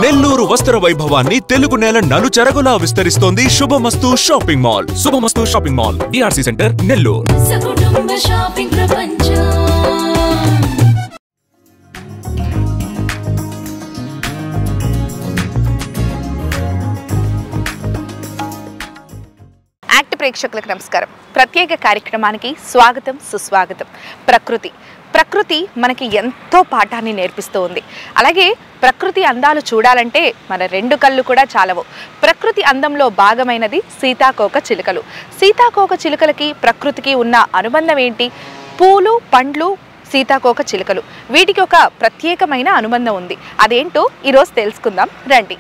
నెల్లూరు వస్త్ర వైభవాన్ని తెలుగు నేల నలుచెరగులా విస్తరిస్తోంది Shubhamastu shopping mall. Shubhamastu shopping mall, DRC centre, Nellore. యాక్ట్ ప్రేక్షకులకు నమస్కారం. ప్రత్యేక కార్యక్రమానికి స్వాగతం, సుస్వాగతం. ప్రకృతి మనకి ఎంతో పాఠాన్ని నేర్పిస్తూ ఉంది. అలాగే ప్రకృతి అందాలు చూడాలంటే మన రెండు కళ్ళు కూడా చాలవు. ప్రకృతి అందంలో భాగమైనది సీతాకోక చిలుకలు. సీతాకోక చిలుకలకి ప్రకృతికి ఉన్న అనుబంధం ఏంటి? పూలు, పండ్లు, సీతాకోక చిలుకలు, వీటికి ఒక ప్రత్యేకమైన అనుబంధం ఉంది. అదేంటో ఈరోజు తెలుసుకుందాం రండి.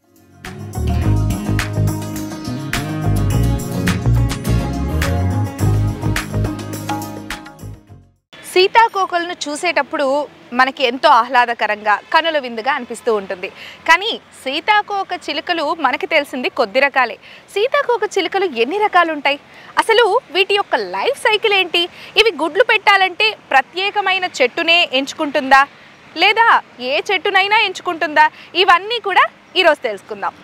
సీతాకోకలను చూసేటప్పుడు మనకి ఎంతో ఆహ్లాదకరంగా, కనుల విందుగా అనిపిస్తూ ఉంటుంది. కానీ సీతాకోక చిలుకలు మనకి తెలిసింది కొద్ది రకాలే. సీతాకోక చిలుకలు ఎన్ని రకాలు ఉంటాయి? అసలు వీటి యొక్క లైఫ్ సైకిల్ ఏంటి? ఇవి గుడ్లు పెట్టాలంటే ప్రత్యేకమైన చెట్టునే ఎంచుకుంటుందా, లేదా ఏ చెట్టునైనా ఎంచుకుంటుందా? ఇవన్నీ కూడా ఈరోజు తెలుసుకుందాం.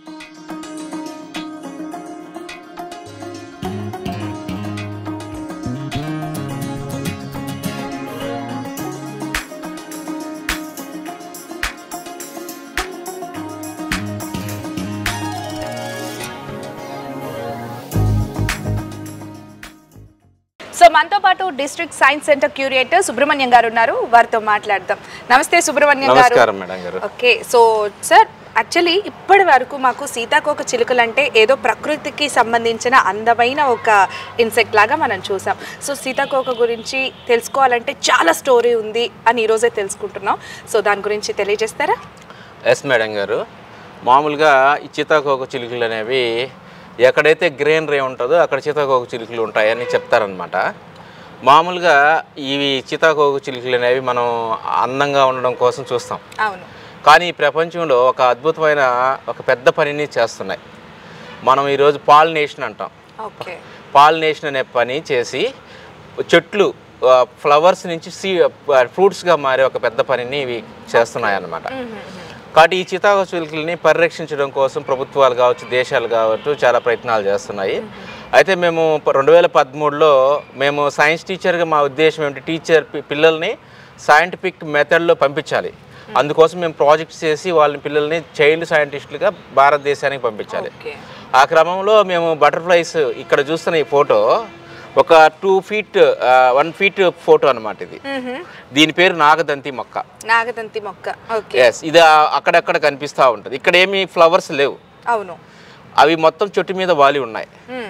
సో మనతో పాటు district science centre curator Subrahmanyam గారు ఉన్నారు. వారితో మాట్లాడదాం. నమస్తే సుబ్రహ్మణ్యం గారు. నమస్కారం మేడం గారు. ఓకే, సో సార్, యాక్చువల్లీ ఇప్పటి వరకు మాకు సీతాకోక చిలుకలు అంటే ఏదో ప్రకృతికి సంబంధించిన అందమైన ఒక ఇన్సెక్ట్ లాగా మనం చూసాం. సో సీతాకోక గురించి తెలుసుకోవాలంటే చాలా స్టోరీ ఉంది అని ఈరోజే తెలుసుకుంటున్నాం. సో దాని గురించి తెలియజేస్తారా? ఎస్ మేడం గారు. మామూలుగా ఈ సీతాకోక చిలుకలు అనేవి ఎక్కడైతే గ్రీనరీ ఉంటుందో అక్కడ సీతాకోక చిలుకలు ఉంటాయని చెప్తారనమాట. మామూలుగా ఇవి సీతాకోక చిలుకలు అనేవి మనం అందంగా ఉండడం కోసం చూస్తాం. అవును. కానీ ఈ ప్రపంచంలో ఒక అద్భుతమైన ఒక పెద్ద పనిని చేస్తున్నాయి. మనం ఈరోజు పాలినేషన్ అంటాం. ఓకే. పాలినేషన్ అనే పని చేసి చెట్లు ఫ్లవర్స్ నుంచి ఫ్రూట్స్గా మారే ఒక పెద్ద పనిని ఇవి చేస్తున్నాయి అన్నమాట. కాబట్టి ఈ సీతాకోక చిలుకల్ని పరిరక్షించడం కోసం ప్రభుత్వాలు కావచ్చు, దేశాలు కావచ్చు చాలా ప్రయత్నాలు చేస్తున్నాయి. అయితే మేము 2013లో మేము సైన్స్ టీచర్గా మా ఉద్దేశం ఏమిటి, పిల్లల్ని సైంటిఫిక్ మెథడ్లో పంపించాలి. అందుకోసం మేము ప్రాజెక్ట్స్ చేసి వాళ్ళని పిల్లల్ని చైల్డ్ సైంటిస్టులుగా భారతదేశానికి పంపించాలి. ఆ క్రమంలో మేము బటర్ఫ్లైస్ ఇక్కడ చూస్తున్న ఈ ఫోటో ఒక 2 feet 1 feet ఫోటో అనమాట. ఇది దీని పేరు నాగదంతి మొక్క. నాగదంతి మొక్క. ఓకే. ఎస్, ఇది అక్కడక్కడ కనిపిస్తూ ఉంటుంది. ఇక్కడ ఏమి ఫ్లవర్స్ లేవు. అవును. అవి మొత్తం చెట్టు మీద వాలి ఉన్నాయి.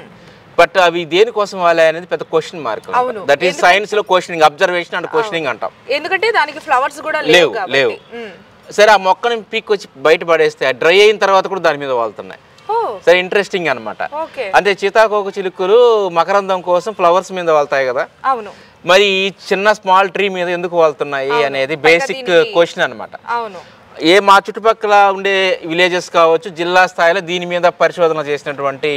బట్ అవి దేనికోసం వాలి అనేది పెద్ద question mark. That is science లో క్వశ్చనింగ్, అబ్జర్వేషన్ అండ్ క్వశ్చనింగ్ అంటాం. ఎందుకంటే దానికి ఫ్లవర్స్ కూడా లేవు. సరే, ఆ మొక్కని పీక్ వచ్చి బయట పడేస్తే డ్రై అయిన తర్వాత కూడా దాని మీద వాళ్తున్నాయి. సరే, ఇంట్రెస్టింగ్ అనమాట. అంటే సీతాకోక చిలుకలు మకరందం కోసం ఫ్లవర్స్ మీద వాళ్తాయి కదా. అవును. మరి ఈ చిన్న స్మాల్ ట్రీ మీద ఎందుకు వాళ్తున్నాయి అనేది బేసిక్ క్వశ్చన్ అనమాట. మా చుట్టుపక్కల ఉండే విలేజెస్ కావచ్చు, జిల్లా స్థాయిలో దీని మీద పరిశోధన చేసినటువంటి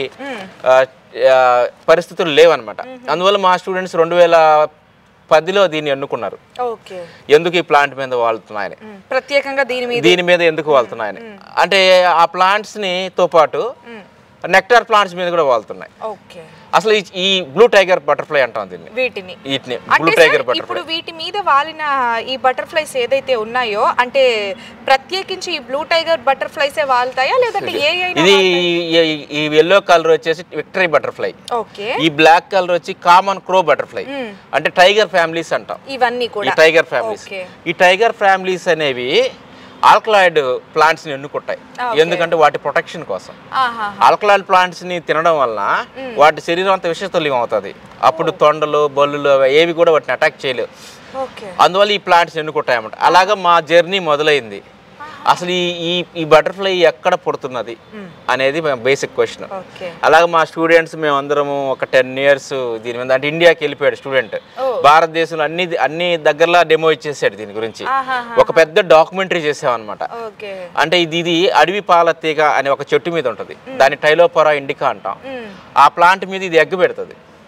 పరిస్థితులు లేవన్నమాట. అందువల్ల మా స్టూడెంట్స్ 2010లో దీన్ని ఎన్నుకున్నారు. ఎందుకు ఈ ప్లాంట్ మీద వాళ్తున్నాయని, ప్రత్యేకంగా దీని మీద ఎందుకు వాళ్తున్నాయని. అంటే ఆ ప్లాంట్స్ ని తో పాటు నెక్టార్ ప్లాంట్స్ మీద కూడా వాళ్తున్నాయి. అసలు ఈ బ్లూ టైగర్ బటర్ఫ్లై అంటాం దీన్ని. వీటిని బ్లూ టైగర్ బటర్ఫ్లై. ఇప్పుడు వీటి మీద వాలిన ఈ బటర్ఫ్లైస్ ఏదైతే ఉన్నాయో, అంటే ప్రత్యేకించి ఈ బ్లూ టైగర్ బటర్ఫ్లైస్ వాళ్తాయా, లేదంటే ఇది ఈ ఎల్లో కలర్ వచ్చేసి విక్టరీ బటర్ఫ్లై. ఈ బ్లాక్ కలర్ వచ్చి కామన్ క్రో బటర్ఫ్లై. అంటే టైగర్ ఫ్యామిలీస్ అంటాం ఇవన్నీ కూడా. Tiger families. ఈ టైగర్ ఫ్యామిలీస్ అనేవి ఆల్కలాయిడ్ ప్లాంట్స్ ని ఎన్నుకుంటాయి. ఎందుకంటే వాటి ప్రొటెక్షన్ కోసం. ఆల్కలాయిడ్ ప్లాంట్స్ ని తినడం వల్ల వాటి శరీరం అంతా విషతుల్యం అవుతుంది. అప్పుడు తొండలు, బల్లులు ఏవి కూడా వాటిని అటాక్ చేయలేవు. అందువల్ల ఈ ప్లాంట్స్ ఎన్నుకుంటాయి అన్నమాట. అలాగా మా జర్నీ మొదలైంది. అసలు ఈ బటర్ఫ్లై ఎక్కడ పుడుతున్నది అనేది బేసిక్ క్వశ్చన్. అలాగే మా స్టూడెంట్స్ మేమందరము ఒక 10 years దీని మీద, అంటే ఇండియాకి వెళ్ళిపోయాడు స్టూడెంట్. భారతదేశంలో అన్ని దగ్గరలో డెమో ఇచ్చేసాడు దీని గురించి. ఒక పెద్ద డాక్యుమెంటరీ చేసామన్నమాట. అంటే ఇది అడవి పాల తీగ అనే ఒక చెట్టు మీద ఉంటుంది. దాన్ని టైలోపోరా ఇండికా అంటాం. ఆ ప్లాంట్ మీద ఇది ఎగ్ పెడుతుంది.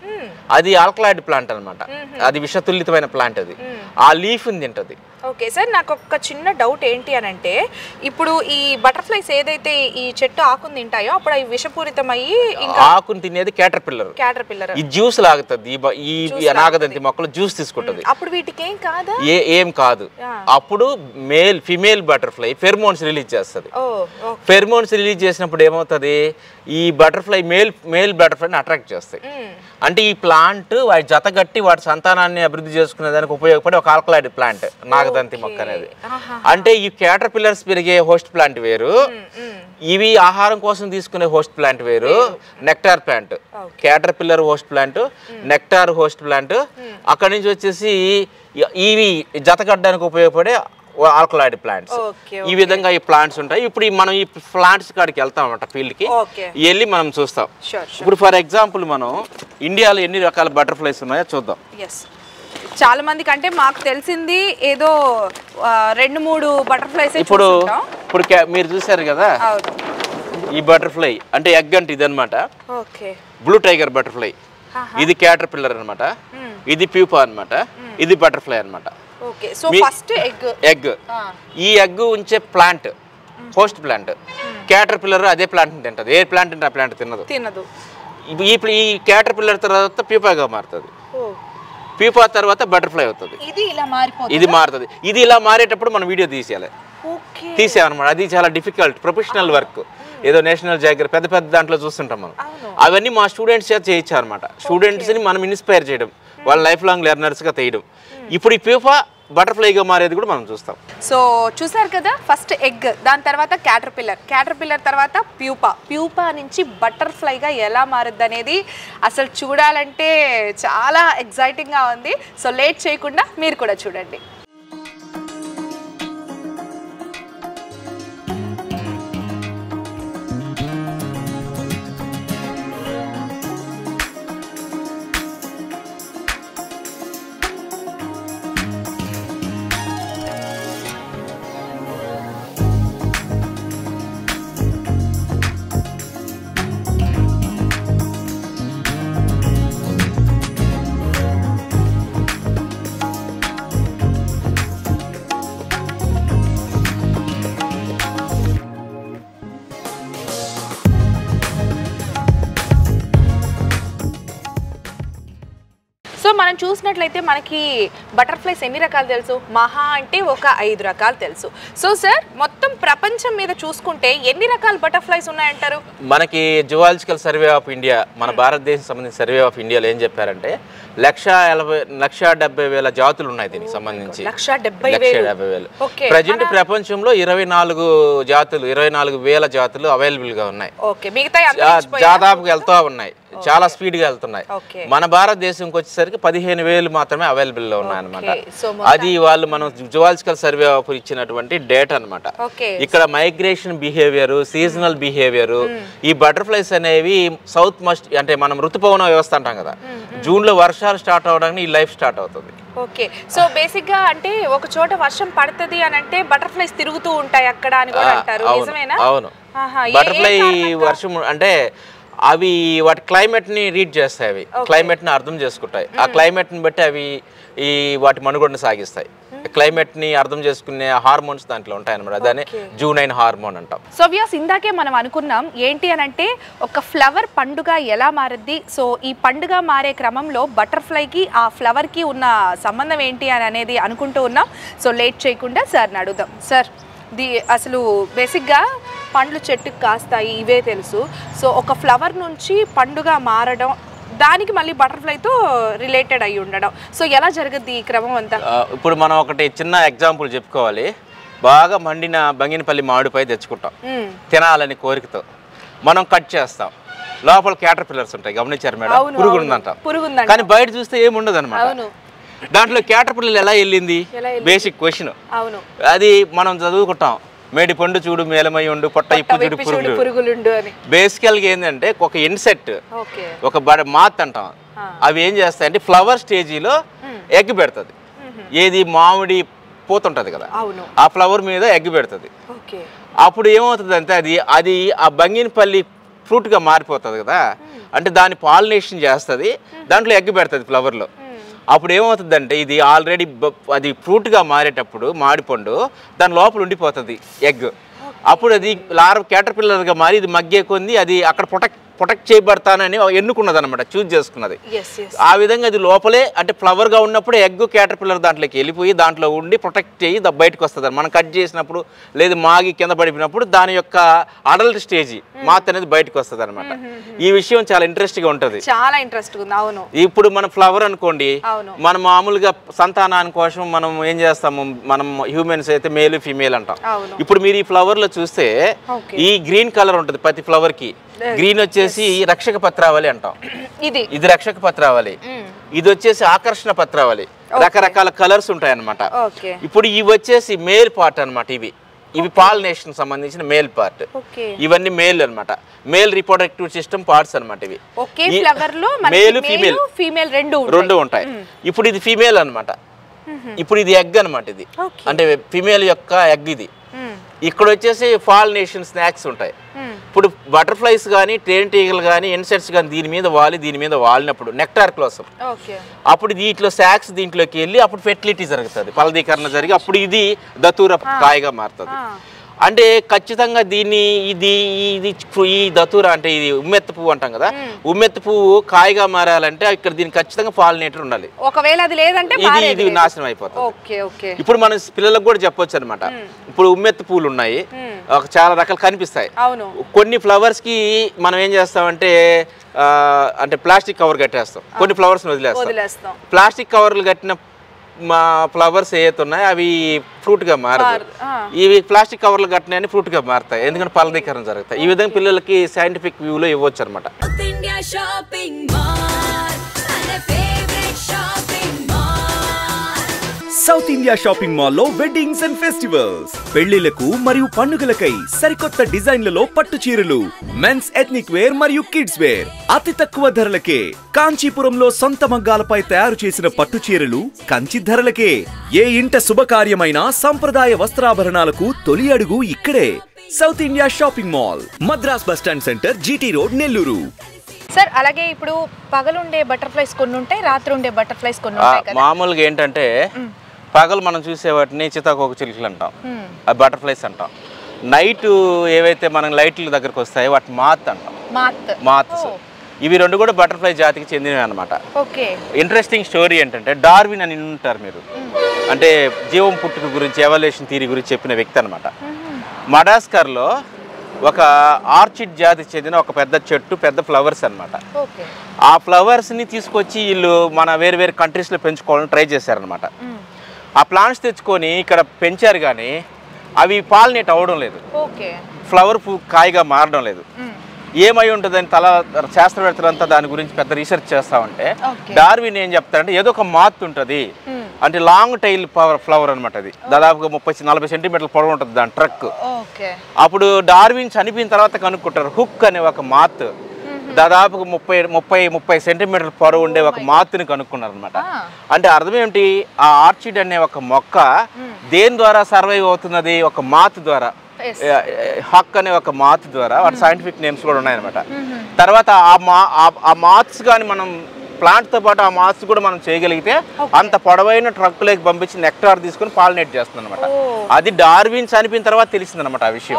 అది ఆల్కలాయిడ్ ప్లాంట్ అనమాట. అది విషతుల్లితమైన ప్లాంట్. అది ఆ లీఫ్ తింటది. ఓకే సార్, నాకు ఒక చిన్న డౌట్ ఏంటి అని అంటే, ఇప్పుడు ఈ బటర్ఫ్లైస్ ఏదైతే ఈ చెట్టు ఆకుని తింటాయో అప్పుడు అవి విషపూరితమయ్యి ఆకుని తినేది క్యాటర్పిల్లర్. ఈ జ్యూస్ లాగుతుంది. ఈ నాగదంతి మొక్కలు జ్యూస్ తీసుకుంటది. అప్పుడు వీటికి ఏం కాదు, ఏం కాదు. అప్పుడు ఫిమేల్ బటర్ఫ్లై ఫెర్మోన్స్ రిలీజ్ చేస్తుంది. ఫెర్మోన్స్ రిలీజ్ చేసినప్పుడు ఏమవుతుంది, ఈ బటర్ఫ్లై మేల్ బటర్ఫ్లైని అట్రాక్ట్ చేస్తాయి. అంటే ఈ ప్లాంట్ వాటి జతగట్టి వాటి సంతానాన్ని అభివృద్ధి చేసుకునే దానికి ఉపయోగపడే ఒక ఆల్కలాయిడ్ ప్లాంట్ నాగదంతి మొక్క అనేది. అంటే ఈ క్యాటర్ పిల్లర్స్ పెరిగే హోస్ట్ ప్లాంట్ వేరు, ఇవి ఆహారం కోసం తీసుకునే హోస్ట్ ప్లాంట్ వేరు. Nectar plant, caterpillar host plant, nectar host plant. అక్కడి నుంచి వచ్చేసి ఇవి జతగట్టడానికి ఉపయోగపడే ఆల్కలాయిడ్ ప్లాంట్స్. ఈ విధంగా ఈ ప్లాంట్స్ ఉంటాయి. ఇప్పుడు మనం ఈ ప్లాంట్స్ కాడికి వెళ్తాం అన్నమాట, ఫీల్డ్కి వెళ్ళి మనం చూస్తాం. ఇప్పుడు ఫర్ ఎగ్జాంపుల్ మనం ఇండియాలో ఎన్ని రకాల బటర్ఫ్లైస్ ఉన్నాయో చూద్దాం. చాలా మందికి అంటే మాకు తెలిసింది ఏదో 2-3 బటర్ఫ్లైస్. ఇప్పుడు మీరు చూసారు కదా ఈ బటర్ఫ్లై అంటే ఎగ్ అంటే ఇది అనమాట. బ్లూ టైగర్ బటర్ఫ్లై, ఇది క్యాటర్ పిల్లర్ అనమాట, ఇది ప్యూపా అనమాట, ఇది బటర్ఫ్లై అనమాట. ఎగ్, ఈ ఎగ్ ఉంచే plant host plant. Caterpillar అదే ప్లాంట్ తింటది. ఏ ప్లాంట్ అంటే ఆ ప్లాంట్ తినదు. ఈ క్యాటర్ పిల్లర్ తర్వాత ప్యూపాగా మారుతుంది. ప్యూపా తర్వాత బటర్ఫ్లై అవుతుంది. ఇది మారుతుంది. ఇది ఇలా మారేటప్పుడు మనం వీడియో తీసేయాలన్నమాట. అది చాలా డిఫికల్ట్ ప్రొఫెషనల్ వర్క్. ఏదో నేషనల్ జాగ్రత్త పెద్ద పెద్ద దాంట్లో చూస్తుంటాం మనం. అవన్నీ మా స్టూడెంట్స్ చేత చేయించారనమాట. స్టూడెంట్స్ని మనం ఇన్స్పైర్ చేయడం, వాళ్ళ లైఫ్ లాంగ్ లెర్నర్స్గా తీయడం. ఇప్పుడు ఈ ప్యూపా బటర్ఫ్లైగా మారేది కూడా మనం చూస్తాం. సో చూసారు కదా, ఫస్ట్ ఎగ్, దాని తర్వాత క్యాటర్ పిల్లర్ తర్వాత ప్యూపా నుంచి బటర్ఫ్లైగా ఎలా మారుద్ది అనేది అసలు చూడాలంటే చాలా ఎగ్జైటింగ్గా ఉంది. సో లేట్ చేయకుండా మీరు కూడా చూడండి. సో మనం చూసినట్లయితే మనకి బటర్ఫ్లైస్ ఎన్ని రకాలు తెలుసు? మహా అంటే ఒక 5 రకాలు తెలుసు. సో సార్, మొత్తం ప్రపంచం మీద చూసుకుంటే ఎన్ని రకాల బటర్ఫ్లైస్ ఉన్నాయంటారు? మనకి జువాలజికల్ సర్వే ఆఫ్ ఇండియా, మన భారతదేశం సంబంధించిన సర్వే ఆఫ్ ఇండియాలో ఏం చెప్పారంటే 1,70,000 జాతులు ఉన్నాయి దీనికి సంబంధించి. 1,70,000. ప్రజెంట్ ప్రపంచంలో 24,000 జాతులు అవైలబుల్ గా ఉన్నాయి. దాదాపుగా వెళ్తా ఉన్నాయి, చాలా స్పీడ్ గా వెళ్తున్నాయి. మన భారతదేశంకి వచ్చేసరికి 15,000 మాత్రమే అవైలబుల్ లో ఉన్నాయి అనమాట. అది వాళ్ళు మనం జువాలజికల్ సర్వే ఆఫ్ ఇచ్చినటువంటి డేటా అనమాట. ఇక్కడ మైగ్రేషన్ బిహేవియర్, సీజనల్ బిహేవియర్, ఈ బటర్ఫ్లైస్ అనేవి సౌత్ మస్ట్ అంటే మనం ఋతుపవన వ్యవస్థ అంటాం కదా, జూన్ లో వర్షాలు స్టార్ట్ అవడానికి ఈ లైఫ్ స్టార్ట్ అవుతుంది. ఓకే, సో బేసిక్ గా అంటే ఒక చోట వర్షం పడుతుంది అని అంటే బటర్ఫ్లైస్ తిరుగుతూ ఉంటాయి అక్కడ అని కూడా అంటారు, నిజమేనా? అవును, బటర్ఫ్లై వర్షం అంటే అవి వాటి క్లైమేట్ ని రీడ్ చేస్తాయి, అవి క్లైమేట్ ని అర్థం చేసుకుంటాయి. ఆ క్లైమేట్ ని బట్టి అవి వాటి మనుగడను సాగిస్తాయి. క్లైమేట్ ని అర్థం చేసుకునే హార్మోన్స్ దాంట్లో ఉంటాయి అన్నమాట. దాన్ని జూనైన్ హార్మోన్ అంటాం. సో వ్యాస్, ఇందాకే మనం అనుకున్నాం ఏంటి అని అంటే ఒక ఫ్లవర్ పండుగ ఎలా మారుద్ది. సో ఈ పండుగ మారే క్రమంలో బటర్ఫ్లైకి ఆ ఫ్లవర్కి ఉన్న సంబంధం ఏంటి అని అనేది అనుకుంటూ ఉన్నాం. సో లేట్ చేయకుండా సార్ని అడుగుదాం. సార్, అసలు బేసిక్గా పండ్లు చెట్టుకు కాస్తాయి, ఇవే తెలుసు. సో ఒక ఫ్లవర్ నుంచి పండుగ మారడం, దానికి మళ్ళీ బటర్ఫ్లైతో రిలేటెడ్ అయి ఉండడం, సో ఎలా జరుగుద్ది ఈ క్రమం అంతా? ఇప్పుడు మనం ఒకటి చిన్న ఎగ్జాంపుల్ చెప్పుకోవాలి. బాగా మండిన బంగినపల్లి మామిడిపై తెచ్చుకుంటాం, తినాలని కోరికతో మనం కట్ చేస్తాం. లోపల క్యాటర్ పిల్లర్స్ ఉంటాయి, గమనించారు మేడం? పురుగుందంట. కానీ బయట చూస్తే ఏముండదు అనమాట. దాంట్లో క్యాటర్ పిల్లలు ఎలా వెళ్ళింది బేసిక్ క్వశ్చన్. అది మనం చదువుకుంటాం, మేడి పండు చూడు మేలమై ఉండు, పొట్ట ఇప్పు చూడు పురుగులుండు అని. బేసికల్ గా ఏంటంటే ఒక ఇన్సెక్ట్, ఒక మాత్ అంటాం, అవి ఏం చేస్తాయంటే ఫ్లవర్ స్టేజీలో ఎగ్ పెడుతుంది. ఏది మామిడి పోతుంటది కదా, ఆ ఫ్లవర్ మీద ఎగ్ పెడుతుంది. అప్పుడు ఏమవుతుంది అంటే అది ఆ బంగినపల్లి ఫ్రూట్గా మారిపోతుంది కదా, అంటే దాన్ని పాలినేషన్ చేస్తుంది, దాంట్లో ఎగ్ పెడుతుంది ఫ్లవర్లో. అప్పుడు ఏమవుతుందంటే ఇది ఆల్రెడీ అది ఫ్రూట్గా మారేటప్పుడు మామిడిపండు దాని లోపల ఉండిపోతుంది ఎగ్. అప్పుడు అది క్యాటర్పిల్లర్గా మారి ఇది మగ్గే కొంది అది అక్కడ ప్రొటెక్ట్ చేయబడతానని ఎన్నుకున్నది అనమాట, చూజ్ చేసుకున్నది. ఆ విధంగా అది లోపలే అంటే ఫ్లవర్గా ఉన్నప్పుడు ఎగ్ క్యాటర్పిల్లర్ దాంట్లోకి వెళ్ళిపోయి దాంట్లో ఉండి ప్రొటెక్ట్ చేయి బయటకు వస్తుంది. మనం కట్ చేసినప్పుడు లేదు మాగి కింద పడిపోయినప్పుడు దాని యొక్క అడల్ట్ స్టేజ్ మాత్ అనేది బయటకు వస్తుంది అనమాట. ఈ విషయం చాలా ఇంట్రెస్ట్గా ఉంటుంది. చాలా ఇంట్రెస్ట్ ఉంది. అవును. ఇప్పుడు మన ఫ్లవర్ అనుకోండి, మనం మామూలుగా సంతానాని కోసం మనం ఏం చేస్తాము, మనం హ్యూమన్స్ అయితే మేల్ ఫీమేల్ అంటాం. ఇప్పుడు మీరు ఈ ఫ్లవర్ లో చూస్తే ఈ గ్రీన్ కలర్ ఉంటుంది ప్రతి ఫ్లవర్ కి. గ్రీన్ వచ్చేసి రక్షక పత్రావళి అంటాం, ఇది రక్షక పత్రావళి. ఇది వచ్చేసి ఆకర్షణ పత్రావళి. రకరకాల కలర్స్ ఉంటాయి అన్నమాట. ఇప్పుడు ఇవి వచ్చేసి మేల్ పార్ట్ అనమాట. ఇవి పాలినేషన్ సంబంధించిన మేల్ పార్ట్. ఇవన్నీ మేల్ అన్నమాట, మేల్ రిప్రొడక్టివ్ సిస్టమ్ పార్ట్స్ అనమాట. ఇవి మేల్ ఫీమేల్ రెండు ఉంటాయి. ఇప్పుడు ఇది ఫీమేల్ అనమాట. ఇప్పుడు ఇది ఎగ్ అనమాట. ఇది అంటే ఫీమేల్ యొక్క ఎగ్. ఇది ఇక్కడ వచ్చేసి పాలినేషన్ స్నాక్స్ ఉంటాయి. ఇప్పుడు బటర్ఫ్లైస్ కానీ తేనెటీగలు కానీ ఇన్సెక్ట్స్ కానీ దీని మీద వాలినప్పుడు నెక్టార్ కోసం అప్పుడు దీంట్లో సాక్స్ దీంట్లోకి వెళ్ళి అప్పుడు ఫెర్టిలిటీ జరుగుతుంది, ఫలదీకరణ జరిగి అప్పుడు ఇది దతూర కాయగా మారుతుంది. అంటే ఖచ్చితంగా దీన్ని ఈ దతూర అంటే ఇది ఉమ్మెత్త పువ్వు అంటాం కదా, ఉమ్మెత్త పువ్వు కాయగా మారాలంటే ఇక్కడ దీనికి ఖచ్చితంగా పాలినేటర్ ఉండాలి. ఒకవేళ అది లేదంటే ఇది నాశనం అయిపోతుంది. ఇప్పుడు మన పిల్లలకు కూడా చెప్పొచ్చు అనమాట. ఇప్పుడు ఉమ్మెత్త పువ్వులు ఉన్నాయి, చాలా రకాలు కనిపిస్తాయి. కొన్ని ఫ్లవర్స్ కి మనం ఏం చేస్తామంటే అంటే ప్లాస్టిక్ కవర్ కట్టేస్తాం, కొన్ని ఫ్లవర్స్ వదిలేస్తాం. ప్లాస్టిక్ కవర్లు కట్టిన మా ఫ్లవర్స్ ఏవైతే ఉన్నాయో అవి ఫ్రూట్గా మారదు. ఇవి ప్లాస్టిక్ కవర్లు కట్టినాయని ఫ్రూట్గా మారుతాయి, ఎందుకంటే ఫలదీకరణ జరుగుతాయి. ఈ విధంగా పిల్లలకి సైంటిఫిక్ వ్యూలో ఇవ్వచ్చు అనమాట. సౌత్ ఇండియా షాపింగ్ మాల్ లో వెడ్డింగ్స్ అండ్ ఫెస్టివల్స్, పెళ్లిలకు మరియు పండుగలకై సరికొత్త డిజైన్లలో పట్టు చీరలు, మెన్స్ ఎథ్నిక్ వేర్ మరియు కిడ్స్ వేర్ అతి తక్కువ ధరలకే. కాంచీపురంలో సొంత మగ్గాలపై తయారు చేసిన పట్టు చీరలు కంచి ధరలకే. ఏ ఇంట శుభకార్యమైన సంప్రదాయ వస్త్రాభరణాలకు తొలి అడుగు ఇక్కడే. South India shopping mall, Madras bus stand centre, GT road, Nellore. Sir అలాగే ఇప్పుడు పగలుండే బటర్ఫ్లైస్ కొన్ని ఉంటాయి, రాత్రి ఉండే బటర్ఫ్లైస్ కొన్ని ఉంటాయి కదా. మామూలుగా ఏంటంటే పగలు మనం చూసే వాటిని చితాకోక చిలుకలు అంటాం, అది బటర్ఫ్లైస్ అంటాం. నైట్ ఏవైతే మనం లైట్ల దగ్గరకు వస్తాయో వాటి మాత్ అంటాం, మాత్స్. ఇవి రెండు కూడా బటర్ఫ్లై జాతికి చెందినవి అనమాట. ఇంట్రెస్టింగ్ స్టోరీ ఏంటంటే డార్విన్ అని ఉంటారు మీరు, అంటే జీవం పుట్టుక గురించి ఎవల్యూషన్ థియరీ గురించి చెప్పిన వ్యక్తి అనమాట. మడాస్కర్లో ఒక ఆర్చిడ్ జాతికి చెందిన ఒక పెద్ద చెట్టు, పెద్ద ఫ్లవర్స్ అనమాట. ఆ ఫ్లవర్స్ని తీసుకొచ్చి వీళ్ళు మన వేరు వేరు కంట్రీస్లో పెంచుకోవాలని ట్రై చేశారనమాట. ఆ ప్లాంట్స్ తెచ్చుకొని ఇక్కడ పెంచారు కానీ అవి పాలినేట్ అవ్వడం లేదు, ఫ్లవర్ కాయగా మారడం లేదు. ఏమై ఉంటుందని శాస్త్రవేత్తలంతా దాని గురించి పెద్ద రీసెర్చ్ చేస్తా ఉంటే డార్విన్ ఏం చెప్తారంటే ఏదో ఒక మాత్ ఉంటుంది, అంటే లాంగ్ టైల్ ఫ్లవర్ అనమాట. అది దాదాపుగా 30-40 సెంటీమీటర్ల పొడవు ఉంటుంది దాని ట్రక్. అప్పుడు డార్విన్ చనిపోయిన తర్వాత కనుక్కుంటారు హుక్ అనే ఒక మాత్, దాదాపుగా 30 సెంటీమీటర్ల పొడవు ఉండే ఒక మాత్ని కనుక్కున్నారు అనమాట. అంటే అర్థం ఏమిటి, ఆ ఆర్చిడ్ అనే ఒక మొక్క దేని ద్వారా సర్వైవ్ అవుతున్నది, ఒక మాత్ ద్వారా, హక్ అనే ఒక మాత్ ద్వారా. వాటి సైంటిఫిక్ నేమ్స్ కూడా ఉన్నాయన్నమాట. తర్వాత ఆ మాత్స్ కానీ మనం ప్లాంట్తో పాటు ఆ మాత్స్ కూడా మనం చేయగలిగితే అంత పొడవైన ట్రక్కులోకి పంపించి నెక్టార్ తీసుకుని పాలినేట్ చేస్తుంది అనమాట. అది డార్విన్ చనిపోయిన తర్వాత తెలిసింది అనమాట ఆ విషయం.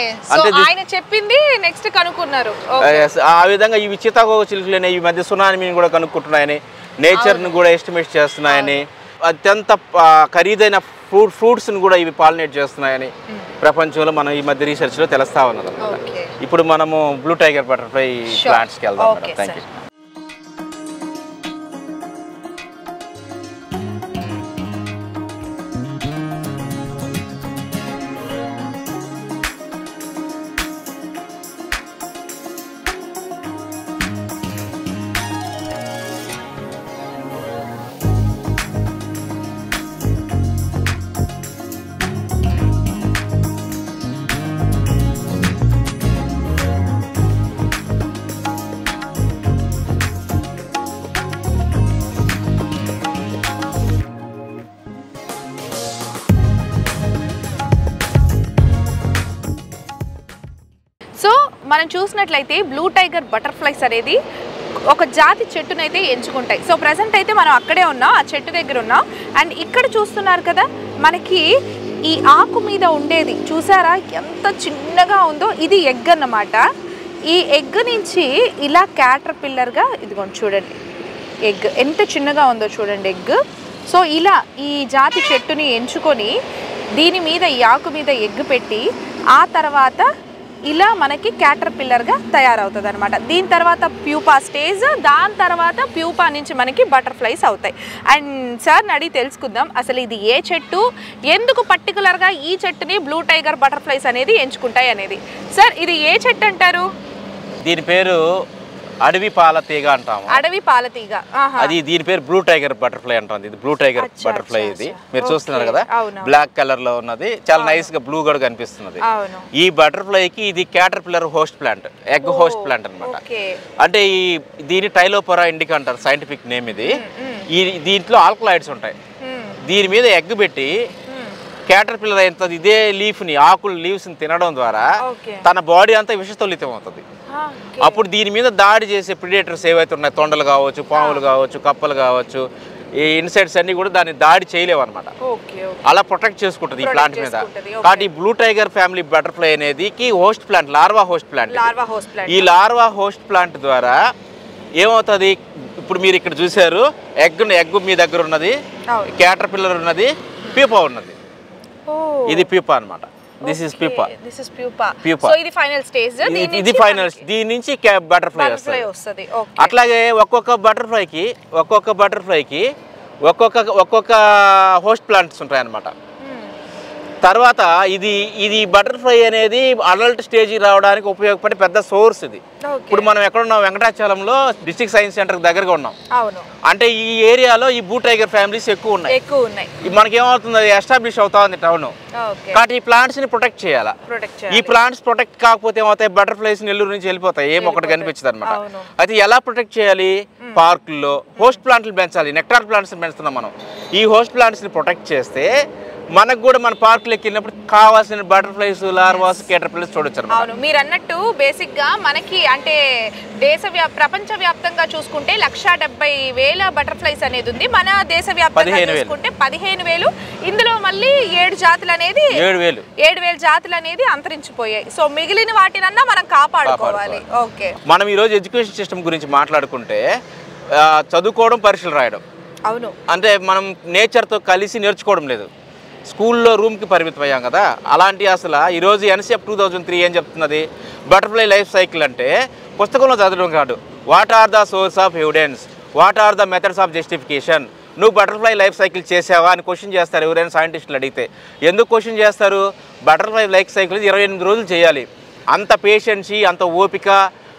ఆ విధంగా ఇవి చితాకోక చిలుకలు ఈ మధ్య సునామీని కూడా కనుక్కుంటున్నాయని, నేచర్ని కూడా ఎస్టిమేట్ చేస్తున్నాయని, అత్యంత ఖరీదైన ఫ్రూట్స్ని కూడా ఇవి పాలినేట్ చేస్తున్నాయని ప్రపంచంలో మనం ఈ మధ్య రీసెర్చ్లో తెలుస్తా ఉన్నది అనమాట. ఇప్పుడు మనము బ్లూ టైగర్ బటర్ఫ్లై ప్లాంట్స్కి వెళ్దాం. Thank you. మనం చూసినట్లయితే బ్లూ టైగర్ బటర్ఫ్లైస్ అనేది ఒక జాతి చెట్టునైతే ఎంచుకుంటాయి. సో ప్రజెంట్ అయితే మనం అక్కడే ఉన్నాం, ఆ చెట్టు దగ్గర ఉన్నాం. అండ్ ఇక్కడ చూస్తున్నారు కదా, మనకి ఈ ఆకు మీద ఉండేది చూసారా ఎంత చిన్నగా ఉందో, ఇది ఎగ్ అన్నమాట. ఈ ఎగ్ నుంచి ఇలా క్యాటర్పిల్లర్గా ఇదిగోండి చూడండి, ఎగ్ ఎంత చిన్నగా ఉందో చూడండి ఎగ్. సో ఇలా ఈ జాతి చెట్టుని ఎంచుకొని దీని మీద ఈ ఆకు మీద ఎగ్ పెట్టి ఆ తర్వాత ఇలా మనకి క్యాటర్పిల్లర్గా తయారవుతుంది అనమాట. దీని తర్వాత ప్యూపా స్టేజ్, దాని తర్వాత ప్యూపా నుంచి మనకి బటర్ఫ్లైస్ అవుతాయి. అండ్ సార్ని అడిగి తెలుసుకుందాం అసలు ఇది ఏ చెట్టు, ఎందుకు పర్టికులర్గా ఈ చెట్టుని బ్లూ టైగర్ బటర్ఫ్లైస్ అనేది ఎంచుకుంటాయి అనేది. సార్ ఇది ఏ చెట్టు అంటారు? దీని పేరు అడవి పాలతీగ అంటాము. అడవి పాలతీగ. అది దీని పేరు బ్లూ టైగర్ బటర్ఫ్లై అంటాం. ఇది బ్లూ టైగర్ బటర్ఫ్లై. ఇది మీరు చూస్తున్నారు కదా, బ్లాక్ కలర్ లో ఉన్నది, చాలా నైస్ గా బ్లూ కూడా కనిపిస్తున్నది. ఈ బటర్ఫ్లై కి ఇది caterpillar host plant, egg host plant అనమాట. అంటే ఈ దీని టైలోపొరా ఇండికా అంటారు సైంటిఫిక్ నేమ్. ఇది దీంట్లో ఆల్కలాయిడ్స్ ఉంటాయి. దీని మీద ఎగ్ పెట్టి క్యాటర్పిల్లర్ అయిన ఇదే లీఫ్ ని, ఆకులు లీవ్స్ ని తినడం ద్వారా తన బాడీ అంతా విషతుల్లితం అవుతుంది. అప్పుడు దీని మీద దాడి చేసే ప్రిడేటర్స్ ఏవైతే ఉన్నాయి, తొండలు కావచ్చు, పాములు కావచ్చు, కప్పలు కావచ్చు, ఈ ఇన్సెక్ట్స్ అన్ని కూడా దాన్ని దాడి చేయలేవు అనమాట. అలా ప్రొటెక్ట్ చేసుకుంటుంది ఈ ప్లాంట్ మీద. కాబట్టి ఈ బ్లూ టైగర్ ఫ్యామిలీ బటర్ఫ్లై అనేది host plant, larva host plant. ఈ లార్వా హోస్ట్ ప్లాంట్ ద్వారా ఏమవుతుంది, ఇప్పుడు మీరు ఇక్కడ చూసారు ఎగ్ మీ దగ్గర ఉన్నది, క్యాటర్పిల్లర్ ఉన్నది, ప్యూపా ఉన్నది. ఇది ప్యూపా అన్నమాట. This is pupa. సో ఇది ఫైనల్ స్టేజ్. ఇది ఫైనల్. దీని నుంచి బటర్ఫ్లై వస్తుంది. అట్లాగే ఒక్కొక్క బటర్ఫ్లైకి ఒక్కొక్క హోస్ట్ ప్లాంట్స్ ఉంటాయి అన్నమాట. తర్వాత ఇది బటర్ఫ్లై అనేది అడల్ట్ స్టేజ్ రావడానికి ఉపయోగపడే పెద్ద సోర్స్ ఇది. ఇప్పుడు మనం ఎక్కడున్నాం, వెంకటాచలంలో డిస్ట్రిక్ట్ సైన్స్ సెంటర్ దగ్గరగా ఉన్నాం. అంటే ఈ ఏరియాలో ఈ బ్లూ టైగర్ ఫ్యామిలీస్ ఎక్కువ ఉన్నాయి. మనకేమవుతుంది, ఎస్టాబ్లిష్ అవుతా ఉంది టౌన్. కాబట్టి ఈ ప్లాంట్స్ ని ప్రొటెక్ట్ చేయాలా. ఈ ప్లాంట్స్ ప్రొటెక్ట్ కాకపోతే ఏమవుతాయి, బటర్ఫ్లైస్ నెల్లూరు నుంచి వెళ్ళిపోతాయి, ఏమొకటి కనిపించదు అనమాట. అయితే ఎలా ప్రొటెక్ట్ చేయాలి, పార్కుల్లో హోస్ట్ ప్లాంట్లు పెంచాలి. నెక్టార్ ప్లాంట్స్ పెంచుతున్నాం మనం. ఈ హోస్ట్ ప్లాంట్స్ ని ప్రొటెక్ట్ చేస్తే మనకు కూడా మన పార్కులకు వెళ్ళినప్పుడు కావాల్సిన బటర్ఫ్లైస్, లార్వాస్, క్యాటర్పిల్లర్స్ చూడొచ్చు. అవును, మీరు అన్నట్టు బేసిక్ గా మనకి అంటే ప్రపంచ వ్యాప్తంగా చూసుకుంటే 1,70,000 బటర్ఫ్లైస్ అనేది ఉంది. మన దేశ వ్యాప్తంగా చూసుకుంటే 15,000. ఇందులో మళ్ళీ 7 జాతులు అనేది 7,000 జాతులు అనేది అంతరించిపోయాయి. సో మిగిలిన వాటినన్నా మనం కాపాడుకోవాలి. ఓకే, మనం ఈ రోజు ఎడ్యుకేషన్ సిస్టమ్ గురించి మాట్లాడుకుంటే చదువుకోవడం, పరీక్షలు రాయడం. అవును, అంటే మనం నేచర్తో కలిసి నేర్చుకోవడం లేదు. స్కూల్లో రూమ్కి పరిమితం అయ్యాం కదా. అలాంటి అసలు ఈరోజు ఎన్సీఎఫ్ 2003 ఏం చెప్తున్నది, బటర్ఫ్లై లైఫ్ సైకిల్ అంటే పుస్తకంలో చదవడం కాదు. What are the source of evidence, what are the methods of justification. నువ్వు బటర్ఫ్లై లైఫ్ సైకిల్ చేసావా అని క్వశ్చన్ చేస్తారు ఎవరైనా సైంటిస్టులు అడిగితే. ఎందుకు క్వశ్చన్ చేస్తారు, బటర్ఫ్లై లైఫ్ సైకిల్ 28 రోజులు చేయాలి. అంత పేషెన్సీ, అంత ఓపిక,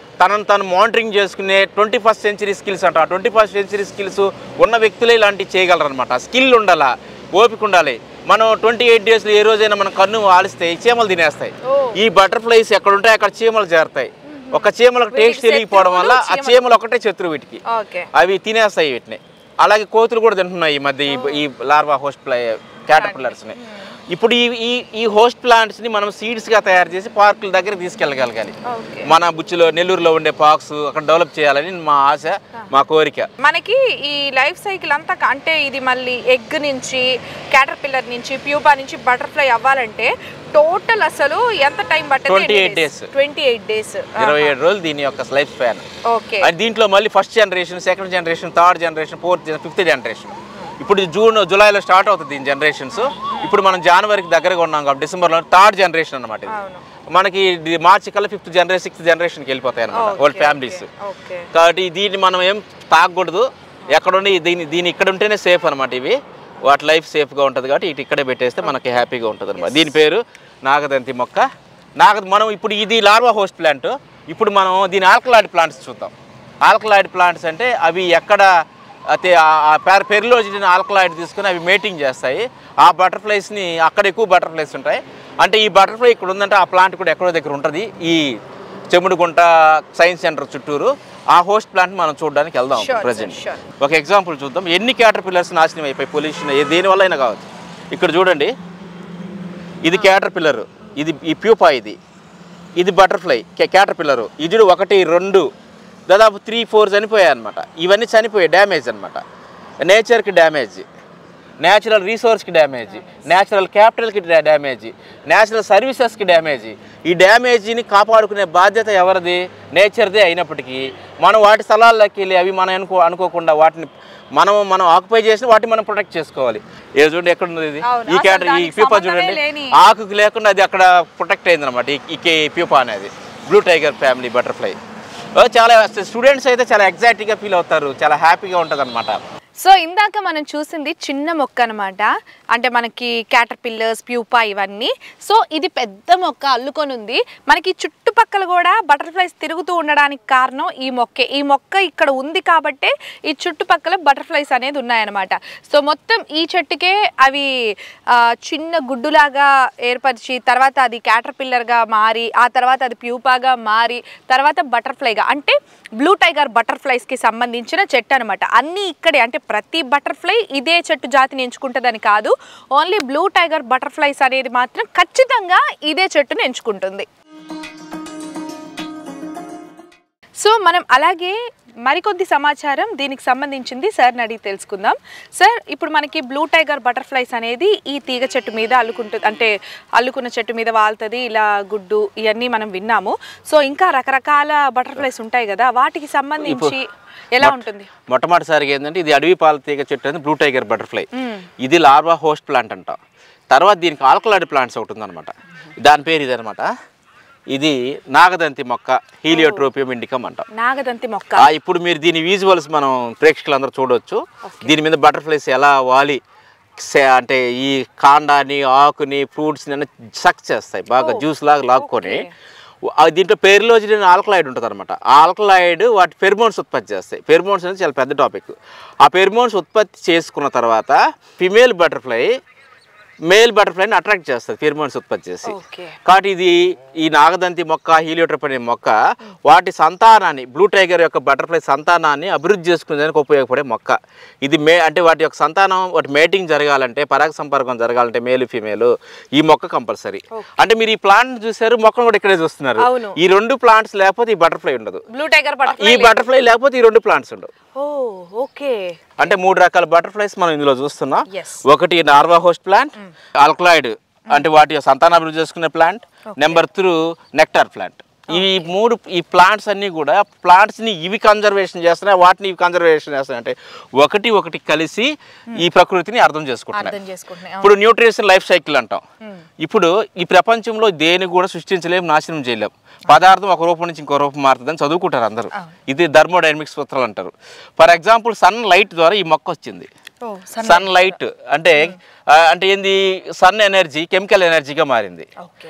తను మానిటరింగ్ చేసుకునే 21st century స్కిల్స్ అంట. 21st century స్కిల్స్ ఉన్న వ్యక్తులే ఇలాంటివి చేయగలరు అనమాట. స్కిల్ ఉండాలా, ఓపిక ఉండాలి. మనం 28 daysలో ఏ రోజైనా మనం కన్ను ఆలిస్తే చీమలు తినేస్తాయి. ఈ బటర్ఫ్లైస్ ఎక్కడ ఉంటాయి అక్కడ చీమలు చేరుతాయి. ఒక చీమలకు టేస్ట్ తెలియకపోవడం వల్ల ఆ చీమలు ఒకటే శత్రువు వీటికి, అవి తినేస్తాయి వీటిని. అలాగే కోతులు కూడా తింటున్నాయి ఈ మధ్య ఈ లార్వా హోస్ట్ క్యాటర్పిల్లర్స్ని. ఇప్పుడు ఈ హోస్ట్ ప్లాంట్స్ని మనం సీడ్స్గా తయారు చేసి పార్కుల దగ్గర తీసుకెళ్ళగలగాలి. మన బుచ్చిలో, నెల్లూరులో ఉండే పార్క్స్ అక్కడ డెవలప్ చేయాలని మా ఆశ, మా కోరిక. మనకి ఈ లైఫ్ సైకిల్ అంతా అంటే ఇది మళ్ళీ ఎగ్ నుంచి, క్యాటర్పిల్లర్ నుంచి, ప్యూపా నుంచి బటర్ఫ్లై అవ్వాలంటే టోటల్ అసలు ఎంత టైం పట్టింది? 28 days. 28 days, 27 రోజులు దీని యొక్క లైఫ్ స్పాన్. ఓకే, దీంట్లో మళ్ళీ first generation, second generation, third generation, fifth generation. ఇప్పుడు జూలైలో స్టార్ట్ అవుతుంది దీని జనరేషన్స్. ఇప్పుడు మనం జనవరికి దగ్గరగా ఉన్నాం కాబట్టి డిసెంబర్లో థర్డ్ జనరేషన్ అనమాట. మనకి మార్చి కల్లా 5th జనరేషన్, 6th జనరేషన్కి వెళ్ళిపోతాయి అనమాట వాళ్ళ ఫ్యామిలీస్. కాబట్టి దీన్ని మనం ఏం తాగకూడదు. ఎక్కడుండి దీని ఇక్కడ ఉంటేనే సేఫ్ అనమాట. ఇవి వాటి లైఫ్ సేఫ్గా ఉంటుంది కాబట్టి ఇటు ఇక్కడే పెట్టేస్తే మనకి హ్యాపీగా ఉంటుంది అనమాట. దీని పేరు నాగదంతి మొక్క. మనం ఇప్పుడు ఇది లార్వా హోస్ట్ ప్లాంట్. ఇప్పుడు మనం దీని ఆల్కలాయిడ్ ప్లాంట్స్ చూద్దాం. ఆల్కలాయిడ్ ప్లాంట్స్ అంటే అవి ఎక్కడ అయితే పెరిలోజిన్ ఆల్కలాయిడ్ తీసుకుని అవి మేటింగ్ చేస్తాయి. ఆ బటర్ఫ్లైస్ని అక్కడ ఎక్కువ బటర్ఫ్లైస్ ఉంటాయి. అంటే ఈ బటర్ఫ్లై ఇక్కడ ఉందంటే ఆ ప్లాంట్ కూడా ఎక్కడో దగ్గర ఉంటుంది ఈ చెముడుగుంట సైన్స్ సెంటర్ చుట్టూరు. ఆ హోస్ట్ ప్లాంట్ మనం చూడడానికి వెళ్దాం. ప్రజెంట్ ఒక ఎగ్జాంపుల్ చూద్దాం. ఎన్ని క్యాటర్పిల్లర్స్ నాశనం అయిపోయి పొల్యూషన్ దేనివల్ల అయినా కావచ్చు. ఇక్కడ చూడండి, ఇది క్యాటర్పిల్లర్, ఇది ఈ ప్యూపా. ఇది ఇది బటర్ఫ్లై క్యాటర్పిల్లరు. ఇది 1, 2 దాదాపు 3, 4 చనిపోయాయి అనమాట. ఇవన్నీ చనిపోయాయి, డ్యామేజ్ అనమాట. నేచర్కి డ్యామేజ్, న్యాచురల్ రీసోర్స్కి డ్యామేజ్, న్యాచురల్ క్యాపిటల్కి డ్యామేజ్, న్యాచురల్ సర్వీసెస్కి డ్యామేజ్. ఈ డ్యామేజ్ని కాపాడుకునే బాధ్యత ఎవరిది? నేచర్దే అయినప్పటికీ మనం వాటి స్థలాల్లోకి వెళ్ళి అవి మనం అనుకోకుండా వాటిని మనం ఆక్యుపై చేసి వాటిని మనం ప్రొటెక్ట్ చేసుకోవాలి. ఏ చూడండి ఎక్కడ ఉంది ఇది, ఈ ప్యూపా చూడండి, ఆకుకి లేకుండా అది అక్కడ ప్రొటెక్ట్ అయింది అనమాట. ఈ ప్యూపా అనేది బ్లూ టైగర్ ఫ్యామిలీ బటర్ఫ్లై. చాలా స్టూడెంట్స్ అయితే చాలా ఎగ్జైటింగ్గా ఫీల్ అవుతారు, చాలా హ్యాపీగా ఉంటుంది అనమాట. సో ఇందాక మనం చూసింది చిన్న మొక్క అనమాట, అంటే మనకి క్యాటర్పిల్లర్స్, ప్యూపా ఇవన్నీ. సో ఇది పెద్ద మొక్క అల్లుకొని ఉంది. మనకి చుట్టుపక్కల కూడా బటర్ఫ్లైస్ తిరుగుతూ ఉండడానికి కారణం ఈ మొక్కే. ఈ మొక్క ఇక్కడ ఉంది కాబట్టే ఈ చుట్టుపక్కల బటర్ఫ్లైస్ అనేది ఉన్నాయన్నమాట. సో మొత్తం ఈ చెట్టుకే అవి చిన్న గుడ్డులాగా ఏర్పరిచి, తర్వాత అది క్యాటర్పిల్లర్గా మారి, ఆ తర్వాత అది ప్యూపాగా మారి, తర్వాత బటర్ఫ్లైగా, అంటే బ్లూ టైగర్ బటర్ఫ్లైస్కి సంబంధించిన చెట్టు అనమాట. అన్నీ ఇక్కడే, అంటే ప్రతి బటర్ఫ్లై ఇదే చెట్టు జాతిని ఎంచుకుంటుందని కాదు, ఓన్లీ బ్లూ టైగర్ బటర్ఫ్లైస్ అనేది మాత్రం ఖచ్చితంగా ఇదే చెట్టుని ఎంచుకుంటుంది. సో మనం అలాగే మరికొద్ది సమాచారం దీనికి సంబంధించింది సార్ని అడిగి తెలుసుకుందాం. సార్, ఇప్పుడు మనకి బ్లూ టైగర్ బటర్ఫ్లైస్ అనేది ఈ తీగ చెట్టు మీద అల్లుకుంటుంది, అంటే అల్లుకున్న చెట్టు మీద వాళ్తుంది, ఇలా గుడ్డు ఇవన్నీ మనం విన్నాము. సో ఇంకా రకరకాల బటర్ఫ్లైస్ ఉంటాయి కదా, వాటికి సంబంధించి ఎలా ఉంటుంది? మొట్టమొదటిసారిగా ఏంటంటే ఇది అడవి పాల తీగ చెట్టు అనేది బ్లూ టైగర్ బటర్ఫ్లై. ఇది లార్వా హోస్ట్ ప్లాంట్ అంటాం. తర్వాత దీనికి ఆల్కలాయిడ్ ప్లాంట్స్ ఒకటి ఉందన్నమాట, దాని పేరు ఇదనమాట. ఇది నాగదంతి మొక్క, హీలియోట్రోపియం ఇండికమ్ అంటాం. నాగదంతి మొక్క. ఇప్పుడు మీరు దీని విజువల్స్ మనం ప్రేక్షకులందరూ చూడవచ్చు. దీని మీద బటర్ఫ్లైస్ ఎలా వాలి అంటే ఈ కాండాన్ని, ఆకుని, ఫ్రూట్స్ని అన్నీ సక్ చేస్తాయి, బాగా జ్యూస్ లాగా లాక్కొని. దీంట్లో పెరిలోజిన్ ఆల్కలాయిడ్ ఉంటుంది అనమాట. ఆ ఆల్కలాయిడ్ వాటి ఫెర్మోన్స్ ఉత్పత్తి చేస్తాయి. ఫెర్మోన్స్ అనేది చాలా పెద్ద టాపిక్. ఆ ఫెర్మోన్స్ ఉత్పత్తి చేసుకున్న తర్వాత ఫిమేల్ బటర్ఫ్లై మేల్ బటర్ఫ్లైని అట్రాక్ట్ చేస్తుంది ఫిర్మోన్స్ ఉత్పత్తి చేసి. కాబట్టి ఇది ఈ నాగదంతి మొక్క, హీలియోట్రోప్ అనే మొక్క వాటి సంతానాన్ని, బ్లూ టైగర్ యొక్క బటర్ఫ్లై సంతానాన్ని అభివృద్ధి చేసుకునేదానికి ఉపయోగపడే మొక్క. ఇది అంటే వాటి యొక్క సంతానం, వాటి మేటింగ్ జరగాలంటే, పరాగ సంపర్కం జరగాలంటే మేలు ఫీమేల్, ఈ మొక్క కంపల్సరీ. అంటే మీరు ఈ ప్లాంట్ చూసారు, మొక్కను కూడా ఇక్కడే చూస్తున్నారు. ఈ 2 ప్లాంట్స్ లేకపోతే ఈ బటర్ఫ్లై ఉండదు, ఈ బటర్ఫ్లై లేకపోతే ఈ 2 ప్లాంట్స్ ఉండవు. అంటే 3 రకాల బటర్ఫ్లైస్ మనం ఇందులో చూస్తున్నాం. ఒకటి నార్వా హోస్ట్ ప్లాంట్, ఆల్కలాయిడ్ అంటే వాటి సంతానాభివృద్ధి చేసుకునే ప్లాంట్, నెంబర్ 2 నెక్టార్ ప్లాంట్. ఈ 3 ఈ ప్లాంట్స్ అన్నీ కూడా ప్లాంట్స్ని ఇవి కన్జర్వేషన్ చేస్తున్నాయి, వాటిని ఇవి కన్జర్వేషన్ చేస్తున్నాయి. అంటే ఒకటి కలిసి ఈ ప్రకృతిని అర్థం చేసుకుంటున్నాయి. ఇప్పుడు న్యూట్రిషన్ లైఫ్ సైకిల్ అంటాం. ఇప్పుడు ఈ ప్రపంచంలో దేని కూడా సృష్టించలేము, నాశనం చేయలేము. పదార్థం ఒక రూపం నుంచి ఇంకో రూపం మారుతుందని చదువుకుంటారు అందరూ. ఇది థర్మోడైనమిక్స్ సూత్రాలు అంటారు. ఫర్ ఎగ్జాంపుల్ సన్ లైట్ ద్వారా ఈ మొక్క వచ్చింది. సన్ లైట్ అంటే ఏంది, సన్ ఎనర్జీ కెమికల్ ఎనర్జీగా మారింది.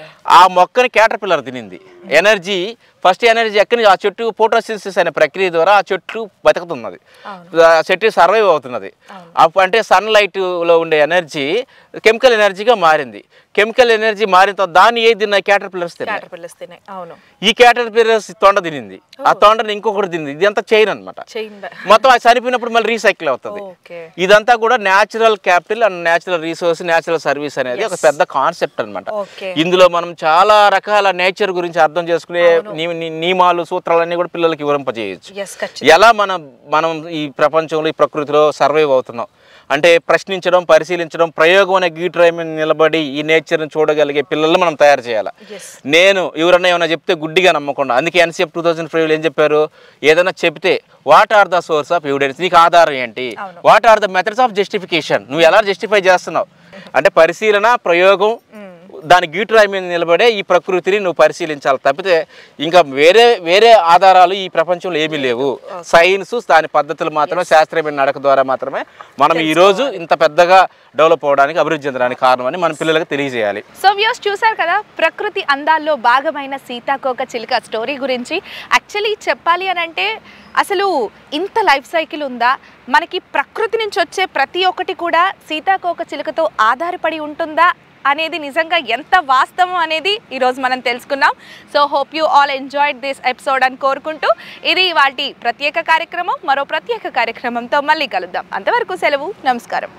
ఆ మొక్కని క్యాటర్పిల్లర్ తినింది. ఎనర్జీ, ఫస్ట్ ఎనర్జీ ఎక్కడి నుంచి, ఆ చెట్టు ఫోటోసింథసిస్ అనే ప్రక్రియ ద్వారా ఆ చెట్టు బతుకుతున్నది, ఆ చెట్టు సర్వైవ్ అవుతున్నది. అంటే సన్ లైట్లో ఉండే ఎనర్జీ కెమికల్ ఎనర్జీగా మారింది. కెమికల్ ఎనర్జీ మారిన తర్వాత దాన్ని ఏది తిన్నాయి, క్యాటర్పిల్లర్స్ తిన్నాయి. ఈ క్యాటర్పిల్లర్స్ తొండ తినింది, ఆ తొండని ఇంకొకటి తినింది. ఇదంతా చైన్ అనమాట. మొత్తం అది చనిపోయినప్పుడు మళ్ళీ రీసైకిల్ అవుతుంది. ఇదంతా కూడా natural capital and natural resource, natural service అనేది ఒక పెద్ద కాన్సెప్ట్ అనమాట. ఇందులో మనం చాలా రకాల నేచర్ గురించి అర్థం చేసుకునే నియమాలు, సూత్రాలన్నీ కూడా పిల్లలకి వివరింపజేయచ్చు. ఎలా మనం ఈ ప్రపంచంలో, ఈ ప్రకృతిలో సర్వైవ్ అవుతున్నాం అంటే ప్రశ్నించడం, పరిశీలించడం, ప్రయోగం అనే గీటర్ నిలబడి ఈ నేచర్ని చూడగలిగే పిల్లల్ని మనం తయారు చేయాలి. నేను ఎవరన్నా ఏమైనా చెప్తే గుడ్డిగా నమ్మకుండా. అందుకే NCF 2005 ఏం చెప్పారు, ఏదైనా చెప్తే what are the source of evidence, నీకు ఆధారం ఏంటి, what are the methods of justification, నువ్వు ఎలా జస్టిఫై చేస్తున్నావు అంటే పరిశీలన, ప్రయోగం, దాని గీటురాయి మీద నిలబడే ఈ ప్రకృతిని నువ్వు పరిశీలించాలి తప్పితే ఇంకా వేరే ఆధారాలు ఈ ప్రపంచంలో ఏమీ లేవు. సైన్స్ దాని పద్ధతులు మాత్రమే, శాస్త్రీయమైన నడక ద్వారా మాత్రమే మనం ఈ రోజు ఇంత పెద్దగా డెవలప్ అవడానికి, అభివృద్ధి చెందడానికి కారణమని మన పిల్లలకు తెలియజేయాలి. సో వ్యూస్ చూసారు కదా, ప్రకృతి అందాల్లో భాగమైన సీతాకోక చిలుక స్టోరీ గురించి. యాక్చువల్లీ చెప్పాలి అని అంటే అసలు ఇంత లైఫ్ సైకిల్ ఉందా, మనకి ప్రకృతి నుంచి వచ్చే ప్రతి ఒక్కటి కూడా సీతాకోక చిలుకతో ఆధారపడి ఉంటుందా అనేది నిజంగా ఎంత వాస్తవం అనేది ఈరోజు మనం తెలుసుకున్నాం. So hope you all enjoyed this episode అని కోరుకుంటూ, ఇది వాటి ప్రత్యేక కార్యక్రమం. మరో ప్రత్యేక కార్యక్రమంతో మళ్ళీ కలుద్దాం. అంతవరకు సెలవు, నమస్కారం.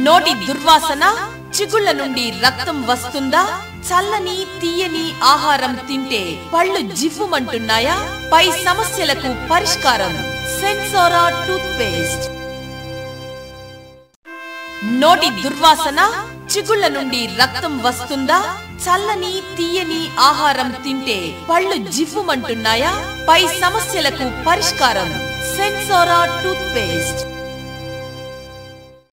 నోటి దుర్వాసన, చిగుళ్ళ నుండి రక్తం వస్తుందా? చల్లని తీయని ఆహారం తింటే పళ్ళు జివ్వుమంటున్నాయా? పై సమస్యలకు పరిష్కారం సెన్సోరా టూత్ పేస్ట్. నోటి దుర్వాసన, చిగుళ్ళ నుండి రక్తం వస్తుందా? చల్లని తీయని ఆహారం తింటే పళ్ళు జివ్వుమంటున్నాయా? పై సమస్యలకు పరిష్కారం సెన్సోరా టూత్ పేస్ట్.